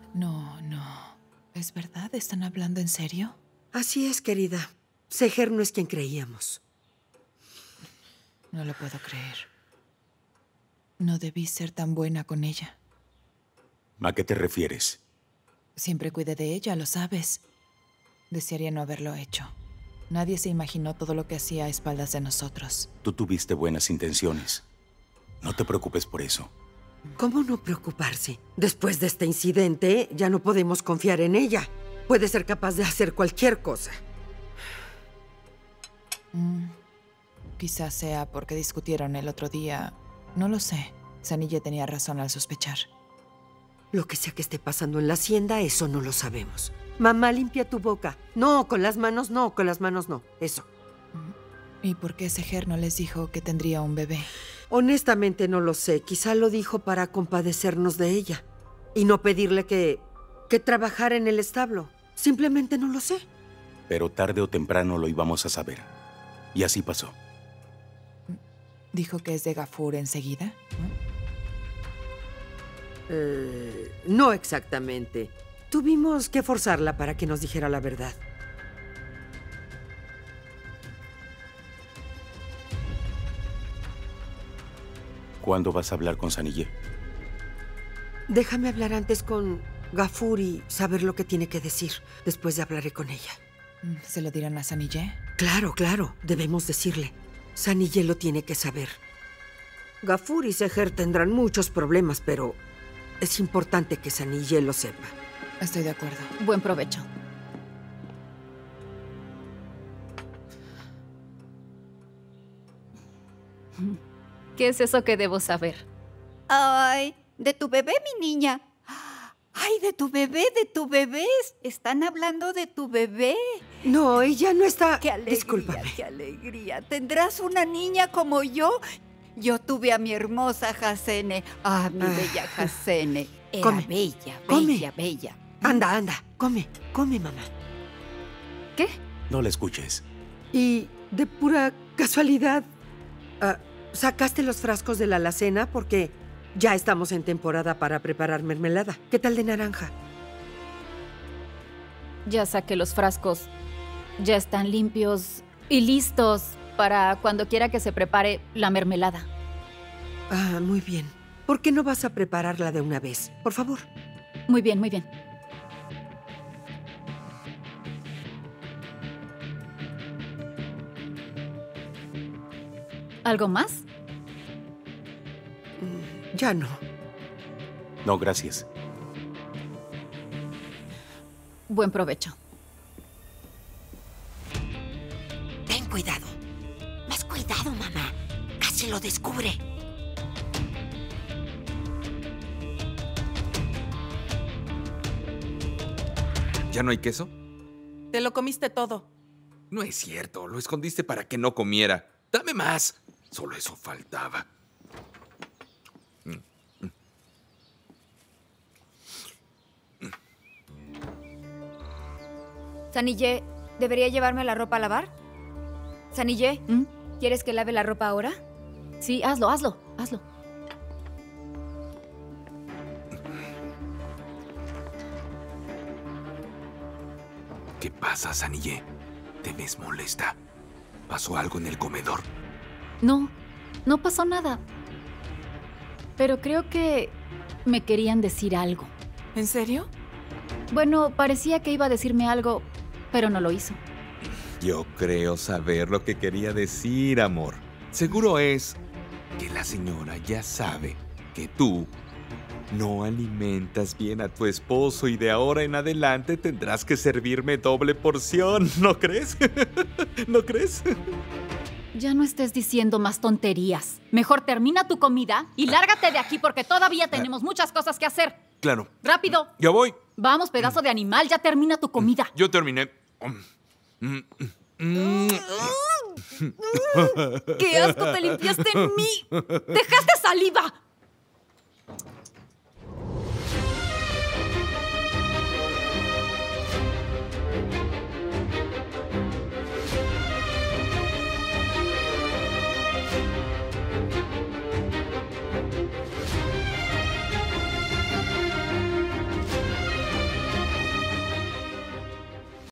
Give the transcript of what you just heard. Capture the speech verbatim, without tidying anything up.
No, no. ¿Es verdad? ¿Están hablando en serio? Así es, querida. Seher no es quien creíamos. No lo puedo creer. No debí ser tan buena con ella. ¿A qué te refieres? Siempre cuidé de ella, lo sabes. Desearía no haberlo hecho. Nadie se imaginó todo lo que hacía a espaldas de nosotros. Tú tuviste buenas intenciones. No te preocupes por eso. ¿Cómo no preocuparse? Después de este incidente, ya no podemos confiar en ella. Puede ser capaz de hacer cualquier cosa. Mm, quizás sea porque discutieron el otro día. No lo sé. Sanille tenía razón al sospechar. Lo que sea que esté pasando en la hacienda, eso no lo sabemos. Mamá, limpia tu boca. No, con las manos no, con las manos no. Eso. ¿Y por qué Seher no les dijo que tendría un bebé? Honestamente no lo sé. Quizá lo dijo para compadecernos de ella. Y no pedirle que... que trabajara en el establo. Simplemente no lo sé. Pero tarde o temprano lo íbamos a saber. Y así pasó. ¿Dijo que es de Gafur enseguida? ¿No? Eh, no exactamente. Tuvimos que forzarla para que nos dijera la verdad. ¿Cuándo vas a hablar con Sanille? Déjame hablar antes con Gafur y saber lo que tiene que decir. Después de hablaré con ella. ¿Se lo dirán a Sanille? Claro, claro. Debemos decirle. Sanille lo tiene que saber. Gafur y Seher tendrán muchos problemas, pero es importante que Sanille lo sepa. Estoy de acuerdo. Buen provecho. ¿Qué es eso que debo saber? Ay, de tu bebé, mi niña. Ay, de tu bebé, de tu bebé. Están hablando de tu bebé. No, ella no está... ¡Qué alegría, Discúlpame. qué alegría! ¿Tendrás una niña como yo? Yo tuve a mi hermosa Hasene. Ah, mi Ah. bella Hasene. Era Come. bella, Come. bella, bella. Anda, anda. Come, come, mamá. ¿Qué? No la escuches. Y de pura casualidad, ah, ¿sacaste los frascos de la alacena? Porque ya estamos en temporada para preparar mermelada. ¿Qué tal de naranja? Ya saqué los frascos. Ya están limpios y listos para cuando quiera que se prepare la mermelada. Ah, muy bien. ¿Por qué no vas a prepararla de una vez? Por favor. Muy bien, muy bien. ¿Algo más? Ya no. No, gracias. Buen provecho. Ten cuidado. Más cuidado, mamá. Casi lo descubre. ¿Ya no hay queso? Te lo comiste todo. No es cierto, lo escondiste para que no comiera. ¡Dame más! Solo eso faltaba. Sanille, ¿debería llevarme la ropa a lavar? Sanille, ¿Mm? ¿quieres que lave la ropa ahora? Sí, hazlo, hazlo, hazlo. ¿Qué pasa, Sanille? ¿Te ves molesta? ¿Pasó algo en el comedor? No, no pasó nada. Pero creo que me querían decir algo. ¿En serio? Bueno, parecía que iba a decirme algo, pero no lo hizo. Yo creo saber lo que quería decir, amor. Seguro es que la señora ya sabe que tú no alimentas bien a tu esposo y de ahora en adelante tendrás que servirme doble porción, ¿no crees? ¿No crees? Ya no estés diciendo más tonterías. Mejor termina tu comida y lárgate de aquí porque todavía tenemos muchas cosas que hacer. Claro. ¡Rápido! Ya voy. Vamos, pedazo de animal, ya termina tu comida. Yo terminé. ¡Qué asco te limpiaste en mí! ¡Dejaste saliva!